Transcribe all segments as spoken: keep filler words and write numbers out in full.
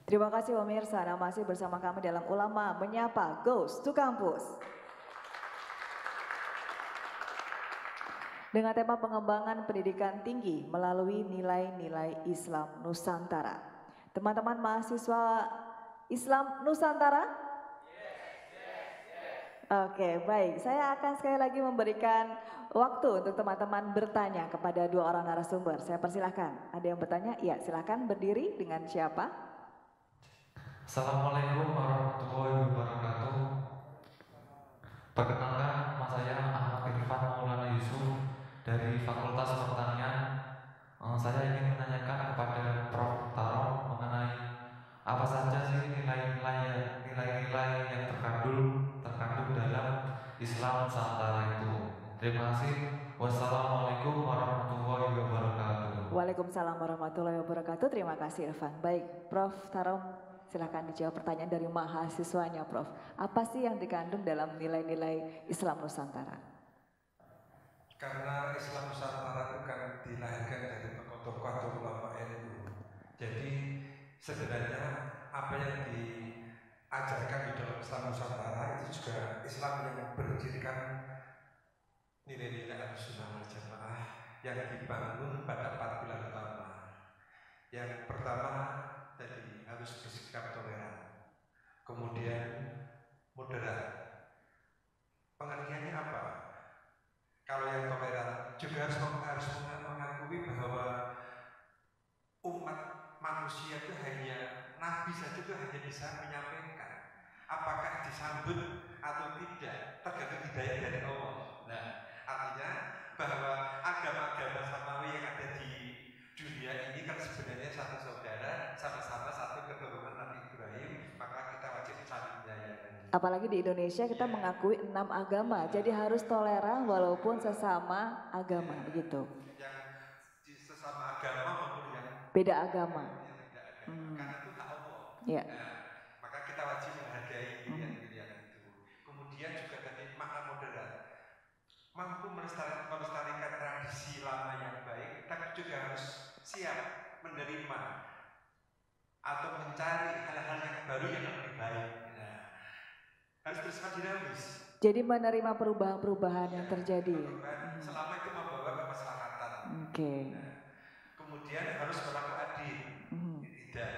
Terima kasih pemirsa, nah masih bersama kami dalam Ulama Menyapa Goes to Campus. Dengan tema pengembangan pendidikan tinggi melalui nilai-nilai Islam Nusantara. Teman-teman mahasiswa Islam Nusantara? Oke, baik. Saya akan sekali lagi memberikan waktu untuk teman-teman bertanya kepada dua orang narasumber. Saya persilahkan. Ada yang bertanya? Iya, silakan berdiri dengan siapa? Assalamualaikum warahmatullahi wabarakatuh. Perkenalkan, nama saya Ahmad Irfan Maulana Yusuf dari Fakultas Pertanian. Uh, saya ingin menanyakan kepada Profesor Taro mengenai apa saja sih nilai-nilai nilai-nilai yang terkandung terkandung dalam Islam Nusantara itu. Terima kasih. Wassalamualaikum warahmatullahi wabarakatuh. Waalaikumsalam warahmatullahi wabarakatuh. Terima kasih Irfan. Baik, Prof Taro. Silakan dijawab pertanyaan dari mahasiswanya, Prof. Apa sih yang dikandung dalam nilai-nilai Islam Nusantara? Karena Islam Nusantara itu kan dilahirkan dari tokoh-tokoh atau ulama N U. Jadi sebenarnya apa yang diajarkan di dalam Islam Nusantara itu juga Islam yang berdirikan nilai-nilai Ahlussunnah wal Jamaah yang dibangun pada empat pilar utama. Yang pertama tadi harus bersikap toleran, kemudian moderat. Pengertiannya apa? Kalau yang toleran juga harus, harus mengakui bahwa umat manusia itu hanya Nabi saja itu hanya bisa menyampaikan. Apakah disambut atau tidak tergantung hidayah dari Allah. Nah, artinya bahwa agama-agama samawi yang ada di dunia ini kan sebenarnya satu saudara, sama-sama satu keturunan Nabi Ibrahim, maka kita wajib saling menyayangi. Apalagi di Indonesia kita mengakui enam agama, jadi harus toleran walaupun sesama agama, begitu. Yang di sesama agama maupun yang beda agama. Yang beda agama. Hmm. Karena itu hak Allah. Ya. Nah, maka kita wajib menghargai pilihan-pilihan hmm. itu. Kemudian juga tadi makna moderat, mampu melestarikan, melestarikan tradisi lama yang baik, tapi juga harus siap menerima atau mencari hal-hal yang baru yang lebih baik. Nah, harus bersifat dinamis. Jadi menerima perubahan-perubahan yang terjadi. Perubahan, selama itu membawa kemaslahatan. Oke. Okay. Nah, kemudian harus berlaku adil. Hmm. Tidak.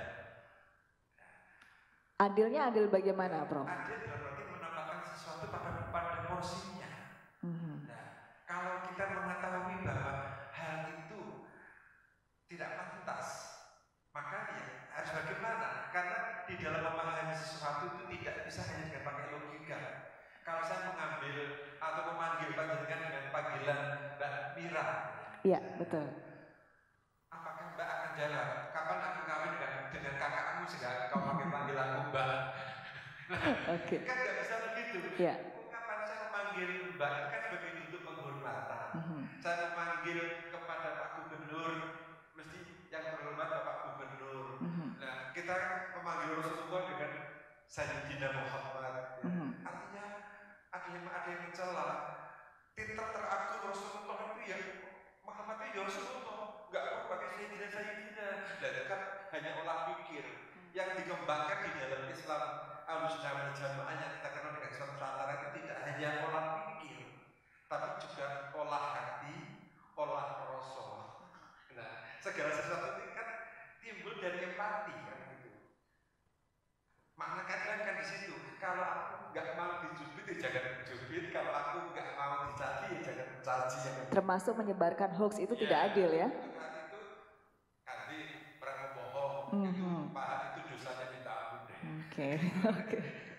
Adilnya adil bagaimana, Prof? Adil dalam arti menambahkan sesuatu pada pada porsinya. Hmm. Nah, kalau kita mengetahui bahwa hal itu tidak pantas, maka ya harus bagaimana? Karena di dalam memahami sesuatu itu tidak bisa hanya dengan pakai logika. Kalau saya mengambil atau memanggil panjenengan dengan panggilan Mbak Mira, iya betul. Apakah Mbak akan jalan? Kapan aku kawin dengan, dengan kakakmu sehingga kau pakai panggilan Mbak? Oke. Okay. Kan nggak bisa begitu. Iya. Kapan saya memanggil Mbak itu kan sebagai bentuk penghormatan. Mm-hmm. Saya memanggil kepada Pak Gubernur, mesti yang terhormat Bapak Gubernur. Mm-hmm. Nah, kita memanggil Rasulullah dengan Sayyidina Muhammad. Mm-hmm. Artinya ada yang ada yang mencela. Titel teragung Rasulullah itu ya Muhammad itu ya Rasulullah. Enggak perlu pakai Sayyidina Sayyidina. Dan itu kan hanya olah pikir yang dikembangkan di dalam Islam Ahlussunnah wal Jamaah yang kita kenal dengan Islam Nusantara itu tidak hanya olah pikir, tapi juga olah hati, olah rasa. Nah, segala sesuatu itu kan timbul dari empati kan gitu. Makna keadilan kan di situ. Kalau aku nggak mau dijubit, ya jangan dijubit. Kalau aku nggak mau dicaci, ya jangan caci. Termasuk menyebarkan hoax itu ya, tidak adil ya? Itu itu nanti pernah bohong, mm-hmm. itu paha itu dosanya minta ampun deh. Oke, oke.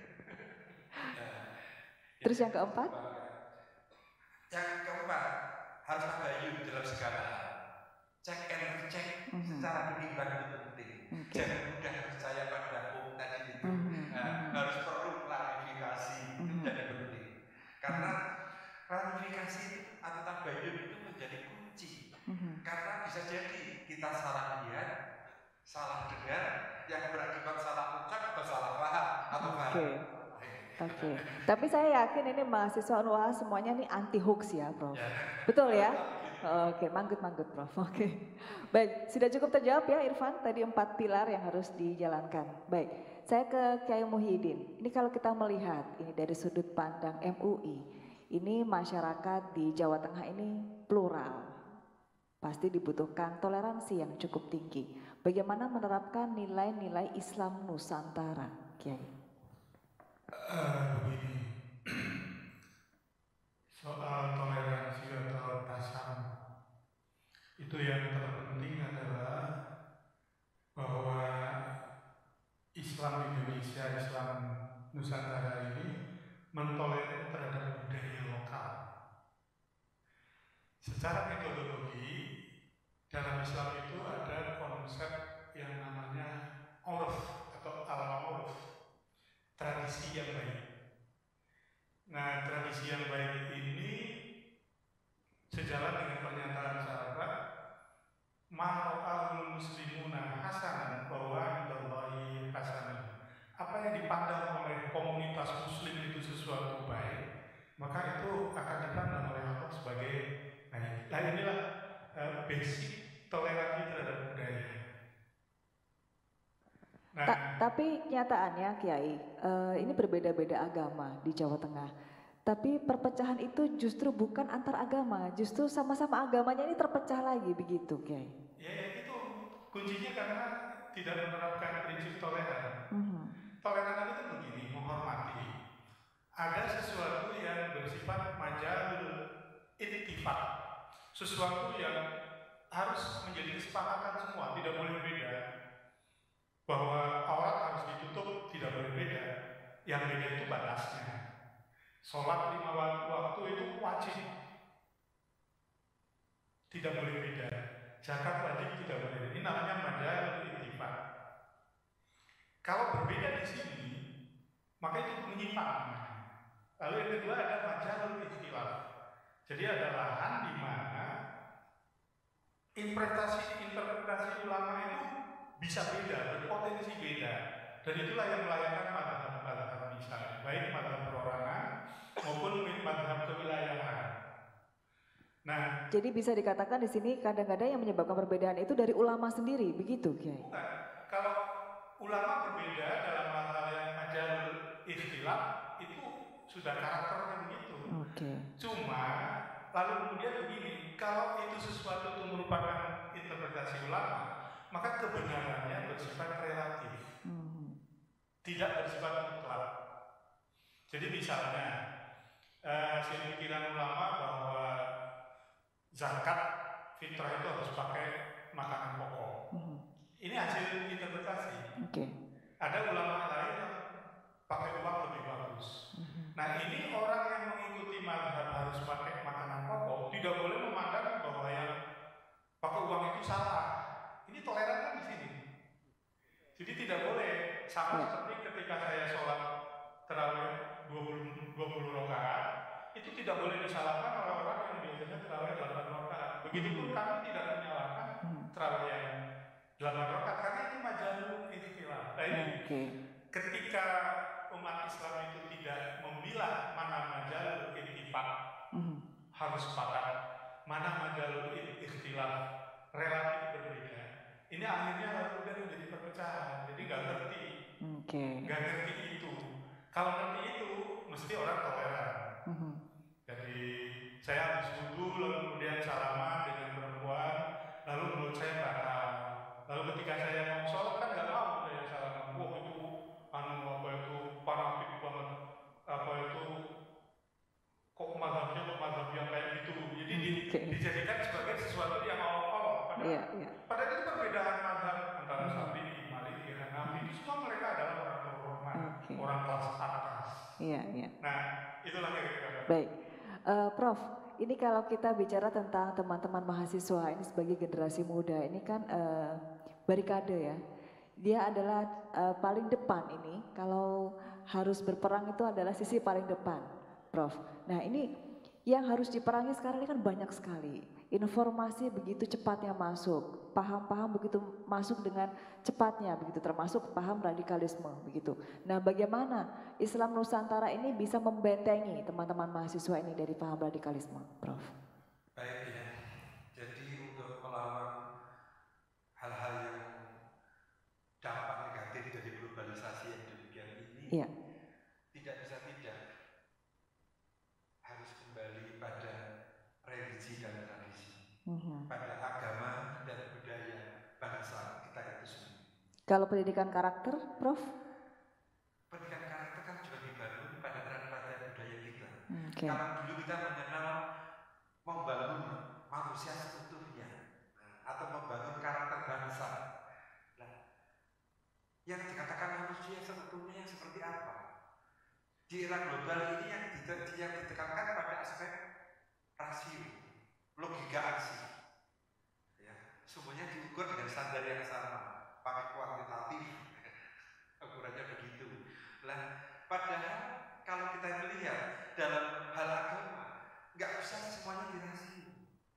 Terus yang keempat? Yang keempat harus tabayun dalam segala hal. Cek and recheck mm-hmm. secara berimbang itu penting. Okay. Jangan mudah percaya pada hukum tadi itu. Mm-hmm. Nah, harus perlu klarifikasi mm-hmm. itu jadi penting. Karena klarifikasi atau tabayun itu menjadi kunci. Mm-hmm. Karena bisa jadi kita salah lihat, salah dengar, yang berakibat salah ucap atau salah paham atau paham. Okay. Oke, tapi saya yakin ini mahasiswa Unwahas semuanya nih anti hoax ya, Prof. Betul ya? Oke, manggut-manggut, Prof. Oke, baik, sudah cukup terjawab ya, Irfan. Tadi empat pilar yang harus dijalankan. Baik, saya ke Kiai Muhyiddin. Ini kalau kita melihat ini dari sudut pandang M U I, ini masyarakat di Jawa Tengah ini plural. Pasti dibutuhkan toleransi yang cukup tinggi. Bagaimana menerapkan nilai-nilai Islam Nusantara, Kiai? Uh, begini, soal toleransi atau tasam, itu yang terpenting adalah bahwa Islam Indonesia, Islam Nusantara ini mentolerir terhadap budaya lokal. Secara metodologi, dalam Islam itu ada konsep yang namanya urf atau al-urf, tradisi yang baik. Nah, tradisi yang baik ini sejalan dengan pernyataan sahabat, ma'ra'ahul muslimuna hasanan bahwa indallahi hasanan. Apa yang dipandang oleh komunitas muslim itu sesuatu baik, maka itu akan dipandang oleh Allah sebagai baik. Nah, inilah uh, basic toleransi terhadap budaya. Nah, Ta tapi kenyataannya Kiai, uh, ini berbeda-beda agama di Jawa Tengah. Tapi perpecahan itu justru bukan antar agama, justru sama-sama agamanya ini terpecah lagi begitu, Kiai. Ya, ya itu kuncinya karena tidak menerapkan prinsip toleran. Mm-hmm. Toleran itu begini, menghormati. Ada sesuatu yang bersifat majalul ittifaq, sesuatu yang harus menjadi kesepakatan semua, tidak boleh beda. Bahwa aurat harus ditutup, tidak boleh beda. Yang beda itu batasnya. Sholat lima waktu itu wajib, tidak boleh beda. Zakat wajib tidak boleh beda. Ini namanya majalul ittifaq. Kalau berbeda di sini, maka itu menyimpang. Lalu yang kedua ada majalul ikhtilaf. Jadi ada lahan di mana interpretasi-interpretasi ulama itu bisa beda, berpotensi beda. Dan itulah yang melahirkan mazhab-mazhab misalnya, baik mazhab perorangan maupun mazhab kewilayahan. Nah, jadi bisa dikatakan di sini kadang-kadang yang menyebabkan perbedaan itu dari ulama sendiri, begitu, Kiai? Bukan. Kalau ulama berbeda dalam hal yang majalul ikhtilaf itu sudah karakternya begitu. Oke. Okay. Cuma lalu kemudian begini, kalau itu sesuatu itu merupakan interpretasi ulama, maka kebenarannya bersifat relatif, hmm. tidak bersifat mutlak. Jadi misalnya, eh, pemikiran ulama bahwa zakat fitrah itu harus pakai makanan pokok. Hmm. Ini hasil interpretasi. Okay. Ada ulama lain yang pakai uang lebih bagus. Hmm. Nah, ini orang yang mengikuti mazhab harus pakai makanan pokok tidak boleh memandang bahwa yang pakai uang itu salah. Ini toleran kan di sini. Jadi tidak boleh sama yeah. seperti ketika saya sholat terawih dua puluh rakaat, itu tidak boleh disalahkan oleh orang yang biasanya terawih delapan rakaat. Begitupun kami tidak menyalahkan terawih yang delapan rakaat karena itu majalul ikhtilaf. Nah ini okay. ketika umat Islam itu tidak memilah mana majalul ittifaq mm-hmm. harus sepakat, mana majalul ikhtilaf relatif berbeda. Ini akhirnya lalu menjadi perpecahan. Jadi nggak ngerti, okay. nggak ngerti itu. Kalau ngerti itu, mesti orang toleran. Mm-hmm. Jadi saya habis wudhu, lalu kemudian salaman dengan perempuan, lalu menurut saya batal. Lalu ketika saya mau sholat kan nggak mau saya salaman. Wah itu, anu apa itu parafik banget, apa itu kok mazhabnya kok mazhab yang kayak gitu. Jadi okay. dijadikan sebagai sesuatu yang Allah-Allah. Padahal, yeah, yeah. padahal itu perbedaan mazhab antara Syafi'i, Maliki, Hanafi. Itu semua mereka adalah orang terhormat, okay. orang kelas atas. Iya, iya. Nah, itulah kira-kira. Baik, uh, Prof. Ini kalau kita bicara tentang teman-teman mahasiswa ini sebagai generasi muda, ini kan uh, barikade ya. Dia adalah uh, paling depan ini. Kalau harus berperang itu adalah sisi paling depan, Prof. Nah ini Yang harus diperangi sekarang ini kan banyak sekali. Informasi begitu cepatnya masuk, paham-paham begitu masuk dengan cepatnya begitu, termasuk paham radikalisme begitu. Nah, bagaimana Islam Nusantara ini bisa membentengi teman-teman mahasiswa ini dari paham radikalisme, Prof? Baik ya. Jadi untuk melawan hal-hal yang dampak negatif dari globalisasi yang demikian ini, iya. tidak bisa tidak harus kembali pada religi dan tradisi, mm-hmm. pada agama dan budaya bangsa kita itu sendiri. Kalau pendidikan karakter, Prof? Pendidikan karakter kan juga dibangun pada pada budaya kita. Okay. Kalau dulu kita mengenal membangun manusia seutuhnya, atau membangun karakter bangsa. Nah, yang dikatakan manusia seutuhnya yang seperti apa? Di era global ini yang, dite yang ditekankan pada aspek rasio, logika aksi. Ya, semuanya diukur dengan standar yang sama, pakai kuantitatif, ukurannya begitu. Nah, padahal kalau kita melihat dalam hal agama, nggak bisa semuanya dirasio.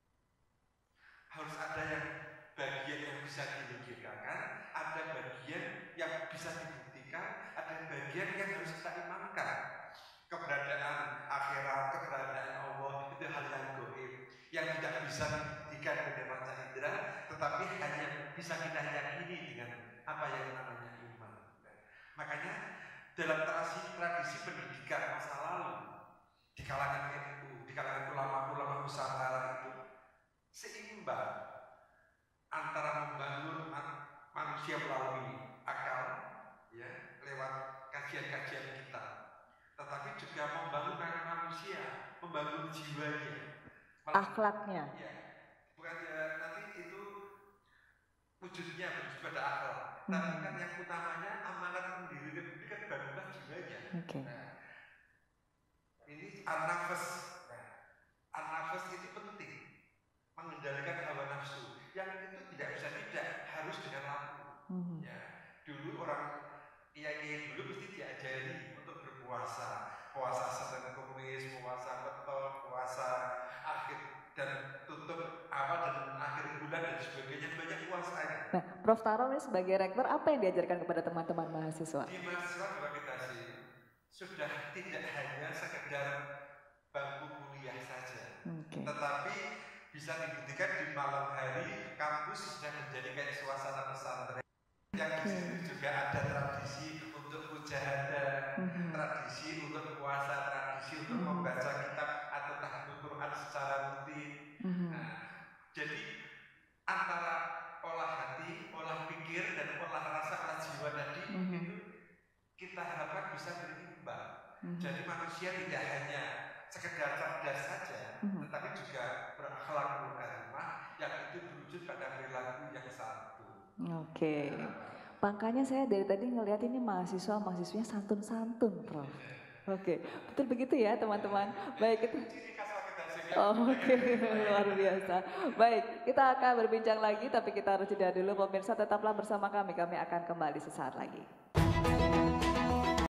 Harus ada yang bagian yang bisa dilogikakan, ada bagian yang bisa dibuktikan, ada bagian yang harus kita imankan. Keberadaan akhirat, keberadaan Allah itu hal yang gaib, yang tidak bisa dibuktikan dengan panca indera, tetapi hanya bisa kita yakini dengan apa yang namanya iman. Makanya dalam tradisi, tradisi pendidikan masa lalu di kalangan N U, di kalangan ulama-ulama Nusantara itu seimbang antara membangun manusia melalui akal, ya, lewat kajian-kajian kita, tetapi juga membangun manusia, membangun jiwanya, akhlaknya. Ya, bukan ya, nanti itu wujudnya menuju pada akal, hmm. tapi kan yang utamanya amanat pendiri itu kan bangunlah jiwanya. Okay. Nah, ini an-nafas, nah, an-nafas itu penting, mengendalikan hawa nafsu, yang itu tidak bisa tidak harus dengan lampu. Hmm. Ya, dulu orang kiai dulu mesti diajari untuk berpuasa, puasa Senin Kamis, puasa beton, puasa akhir dan tutup awal dan akhir bulan dan sebagainya, banyak puasanya. Nah, Prof Taro ini sebagai rektor apa yang diajarkan kepada teman-teman mahasiswa? Di mahasiswa berorientasi sudah tidak hanya sekedar bangku kuliah saja, okay. tetapi bisa dibuktikan di malam hari kampus sudah menjadi kayak suasana pesantren. Yang di situ juga ada tradisi untuk mujahadah, mm-hmm. tradisi untuk puasa, tradisi untuk mm-hmm. membaca kitab atau tahfidz Quran secara rutin. Mm-hmm. Nah, jadi antara olah hati, olah pikir dan olah rasa, olah jiwa tadi mm-hmm. itu kita harapkan bisa berimbang. Mm-hmm. Jadi manusia tidak hanya sekedar cerdas saja, mm-hmm. tetapi juga berakhlakul karimah yang itu berwujud pada perilaku yang satu. Oke. Okay. Makanya saya dari tadi ngelihat ini mahasiswa-mahasiswanya santun-santun, Prof. Oke, okay. Betul begitu ya teman-teman. Baik itu. Oh, Oke, okay. Luar biasa. Baik, kita akan berbincang lagi, tapi kita harus jeda dulu. Pemirsa tetaplah bersama kami. Kami akan kembali sesaat lagi.